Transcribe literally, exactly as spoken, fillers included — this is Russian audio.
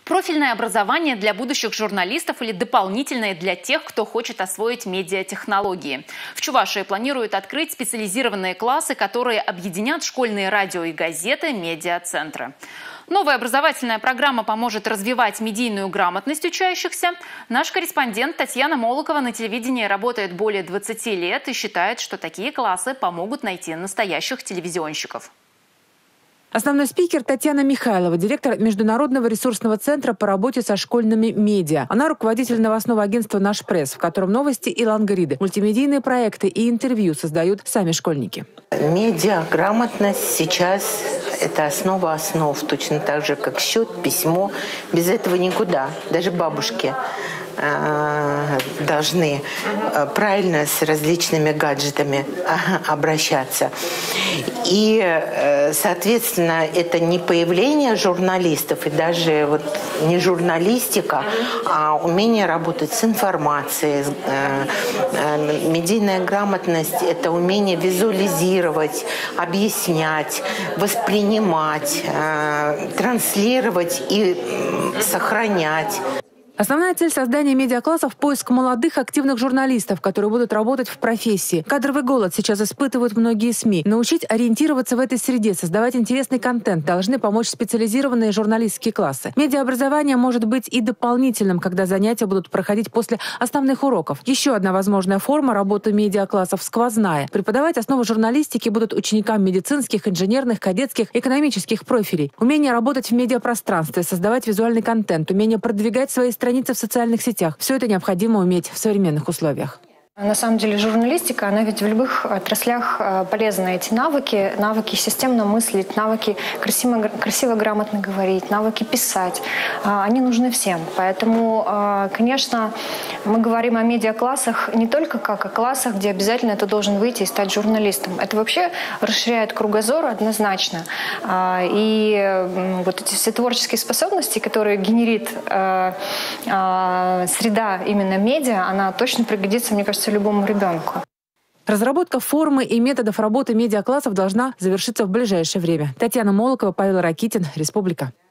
Профильное образование для будущих журналистов или дополнительное для тех, кто хочет освоить медиатехнологии. В Чувашии планируют открыть специализированные классы, которые объединят школьные радио и газеты, медиацентры. Новая образовательная программа поможет развивать медийную грамотность учащихся. Наш корреспондент Татьяна Молокова на телевидении работает более двадцати лет и считает, что такие классы помогут найти настоящих телевизионщиков. Основной спикер Татьяна Михайлова, директор Международного ресурсного центра по работе со школьными медиа. Она руководитель новостного агентства «Наш пресс», в котором новости и лангриды, мультимедийные проекты и интервью создают сами школьники. Медиаграмотность сейчас – это основа основ, точно так же, как счет, письмо. Без этого никуда. Даже бабушки должны правильно с различными гаджетами обращаться. И, соответственно, это не появление журналистов и даже вот не журналистика, а умение работать с информацией. Медийная грамотность – это умение визуализировать, объяснять, воспринимать, транслировать и сохранять. Основная цель создания медиаклассов – поиск молодых активных журналистов, которые будут работать в профессии. Кадровый голод сейчас испытывают многие СМИ. Научить ориентироваться в этой среде, создавать интересный контент должны помочь специализированные журналистские классы. Медиаобразование может быть и дополнительным, когда занятия будут проходить после основных уроков. Еще одна возможная форма работы медиаклассов – сквозная. Преподавать основы журналистики будут ученикам медицинских, инженерных, кадетских, экономических профилей. Умение работать в медиапространстве, создавать визуальный контент, умение продвигать свои страницы страницы в социальных сетях. Все это необходимо уметь в современных условиях. На самом деле журналистика, она ведь в любых отраслях полезна. Эти навыки, навыки системно мыслить, навыки красиво, красиво грамотно говорить, навыки писать, они нужны всем. Поэтому, конечно, мы говорим о медиаклассах не только как о классах, где обязательно ты должен выйти и стать журналистом. Это вообще расширяет кругозор однозначно. И вот эти все творческие способности, которые генерит среда именно медиа, она точно пригодится, мне кажется, любому ребенку. Разработка формы и методов работы медиаклассов должна завершиться в ближайшее время. Татьяна Молокова, Павел Ракитин, Республика.